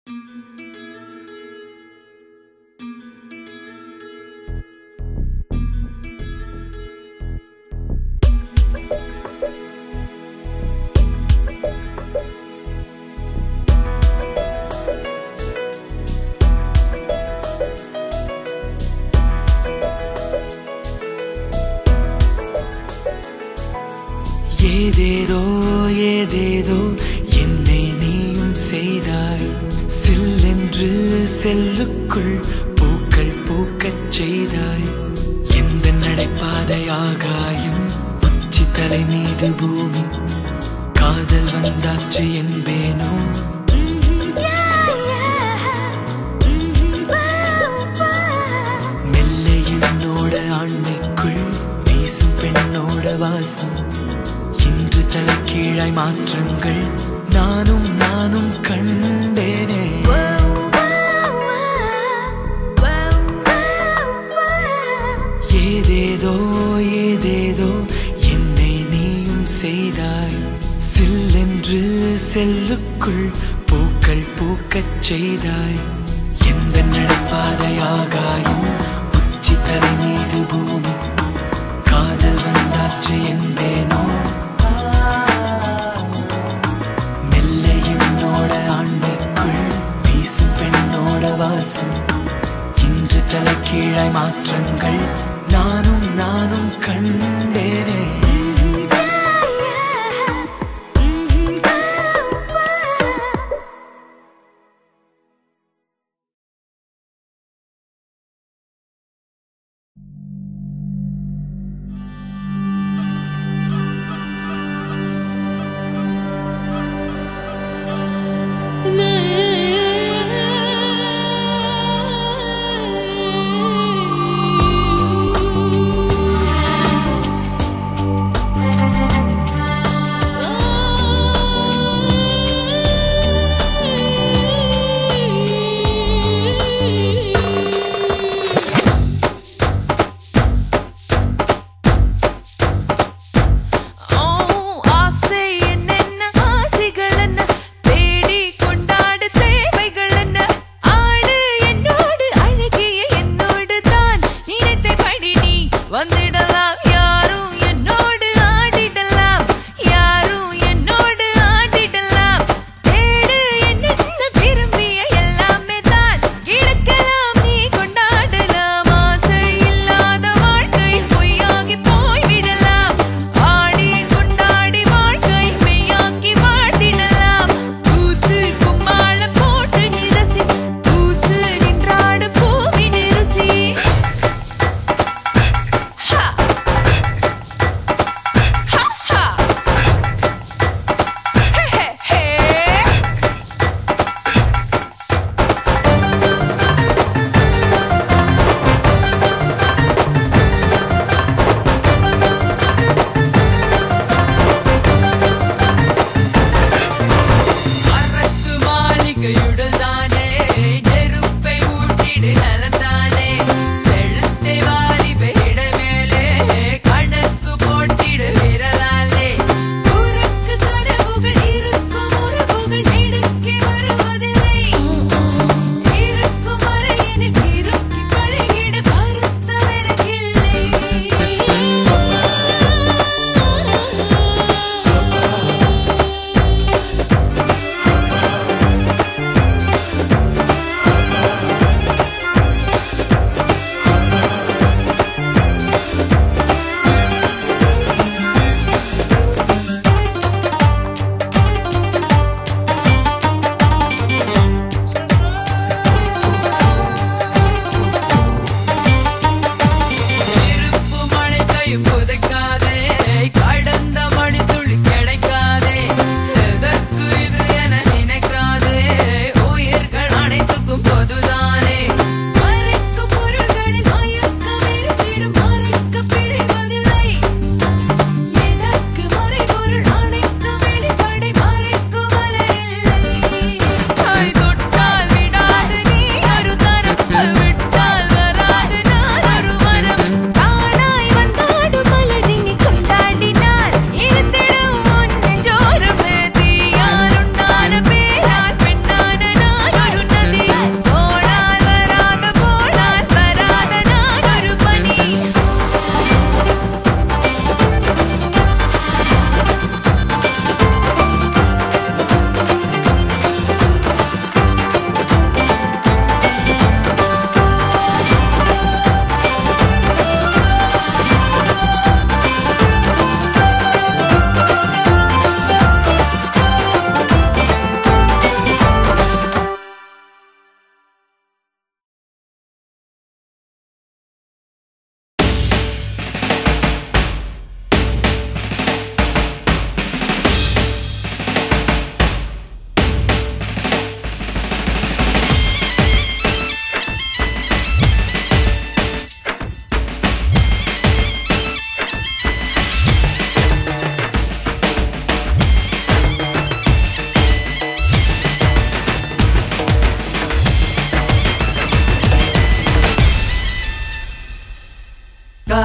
ஏதேதோ ஏதேதோ என்னை நீயும் செய்தாய். சில்லென்று செல்லுக்குள் பூக்கள் பூக்கச் செய்தாய். எந்த நடைபாதை ஆகாயம், உச்சி தலை மீது பூமி, காதல் வந்தாச்சு என்பேனோ. மெல்ல என்னோட ஆண்மைக்குள் வீசும் பெண்ணோட வாசம். இன்று தலைகீழாய் மாற்றங்கள் நானும் நானும் கண்டேனே. ஏதேதோ ஏதேதோ என்னை நீயும் செய்தாய். சில்லென்று செல்லுக்குள் பூக்கள் பூக்கச் செய்தாய். எந்த நடைபாதை ஆகாயம், உச்சி தலை மீது பூமி, காதல் வந்தாச்சு என்பேனோ. இன்று தலைகீழாய் மாற்றங்கள் நானும் நானும் கண்டேனே.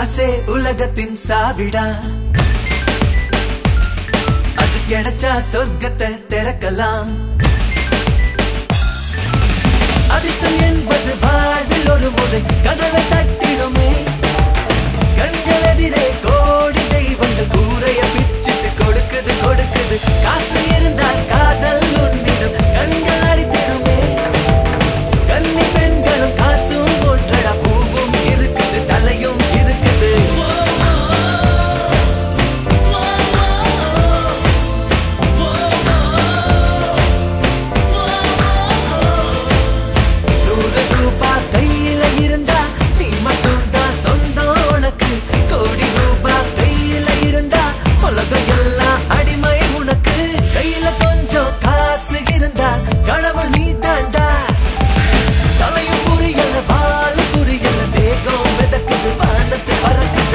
காசே உலகத்தின் சாவிடா, அது கிடைச்சா சொர்க்கத்தை திறக்கலாம். அதிர்ஷ்டம் என்பது வாழ்வில் ஒரு முறை கதவை தட்டிடுமே. கண்கள் எதிரே கோடி தெய்வங்கள் கூரைய பிச்சிட்டு கொடுக்குது கொடுக்குது. காசு இருந்தால் காதல் உன்னிடம் கண்கள் அடித்திடுமே. கன்னி பெண்களும் காசும் ஒன்றடா, பூவும் இருக்குது தலையும் இருக்குது. ₹100 கையில இருந்தா நீ மட்டும் தான் சொந்தம் உனக்கு. கோடி ரூபாய் கையில இருந்தா உலகம் எல்லாம் அடிமை உனக்கு. கையில கொஞ்சம் காசு இருந்தா கடவுள் நீ தாண்டா. தலையும் புரியல வாழு புரியல, தேகம் மிதக்குது வானத்து பறக்குது.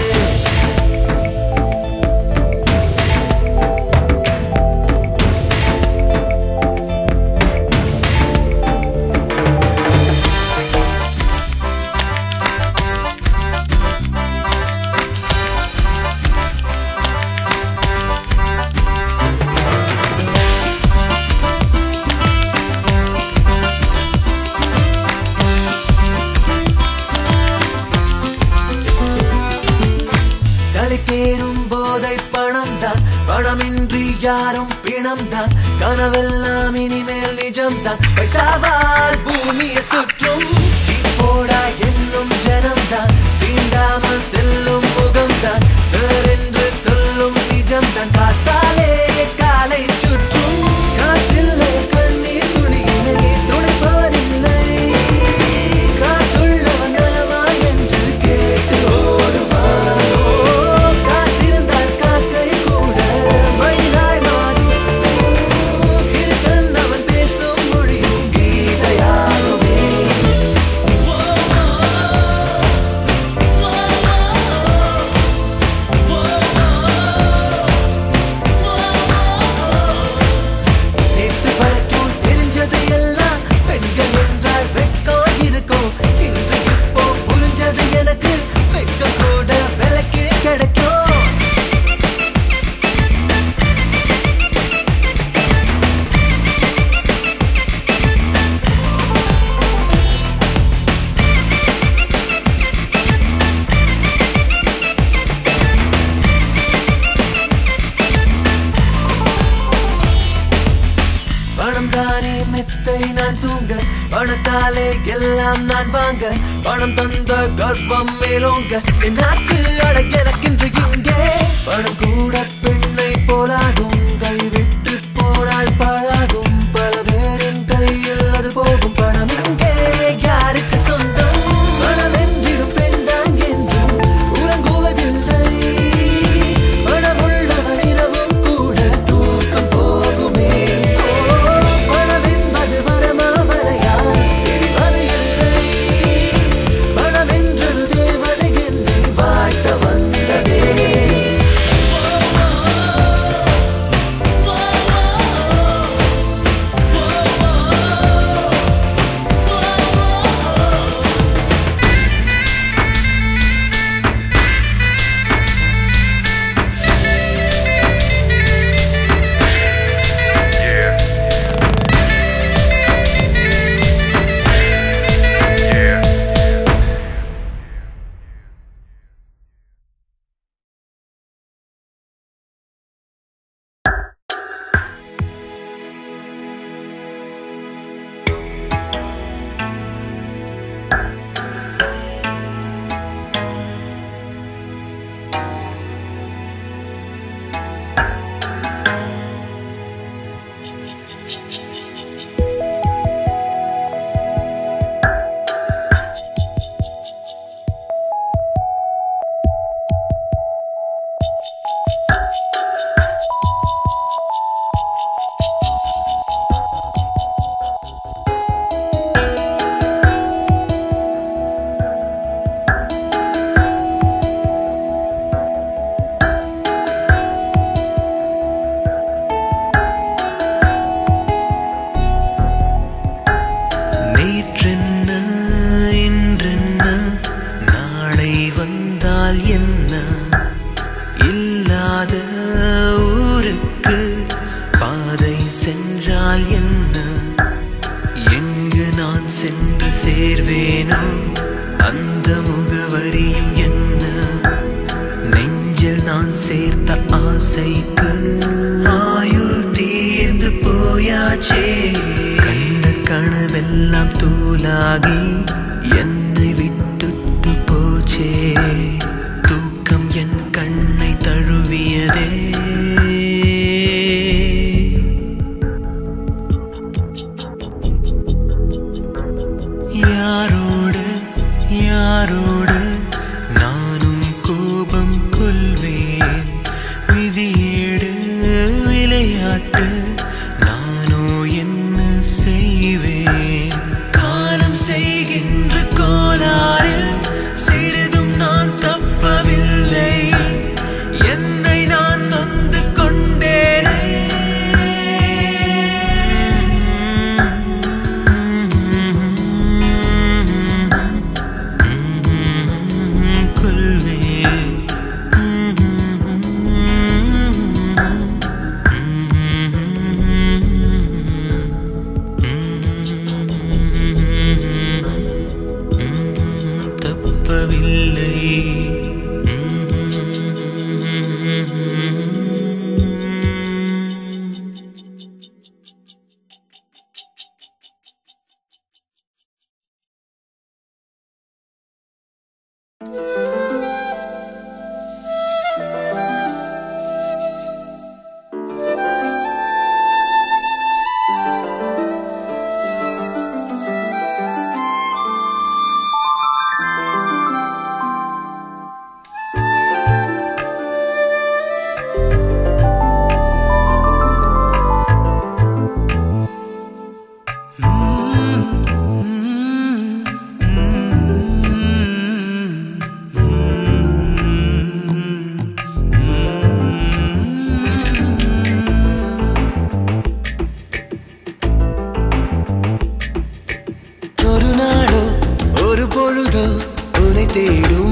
தலைக்கேறும் போதை பணம் தான், பணமின்றி யாரும் பிணம் தான். கனவெல்லாம் இனிமேல் நிஜம் தான், பைசாவால் பூமியை சுற்றும். சீப்போடா என்னும் ஜனம் தான், சீண்டாமல் செல்லும் முகம் தான். சார் என்று சொல்லும் நிஜம் தான், காசாலே காலை சுற்றும். காசில்லை கண்ணீர் துணியில்லை, துணிப்பதில்லை. காசுள்ளவன் நலவா என்று கேட்டு ஓடுவான். பணம் தானே மெத்தை நான் தூங்க, பணத்தாலே எல்லாம் நான் வாங்க. பணம் தந்த கர்வம் மேலோங்க, என் நாட்டு அட எனக்கின்று இங்கே. பணம் கூட பெண்ணை போலாகும், கைவிட்டு போனால் பாழாகும். பல பேரின் கையில் அது போகும். பணம் இங்கே யாருக்கு சொந்தம்? பணம் என்றிடும் பெண் தான் என்றும் உறங்குவதில்லை. பணம் உள்ளவர் இரவும் கூட தூக்கம் போகுமே. சென்றால் என்ன இல்லாத ஊருக்கு பாதை சென்றால் என்ன எங்கு நான் சென்று சேர்வேனோ அந்த முகவரியும் என்ன நெஞ்சில் நான் சேர்த்த ஆசைக்கு ஆயுள் தீர்ந்து போயாச்சே கண்ட கனவெல்லாம் தூளாகி என்னை விட்டுட்டு போச்சே தூக்கம் என் கண்ணை தழுவியதே யாரோடு யாரோடு நானும் கோபம் கொள்வேன் விதியேடு விளையாட்டு நானோ என்ன செய்வேன் காலம் செய்கின்ற கோளாறில் சிறிதும் நான் தப்பவில்லை என்னை நான் நொந்து கொண்டேன் தேடும்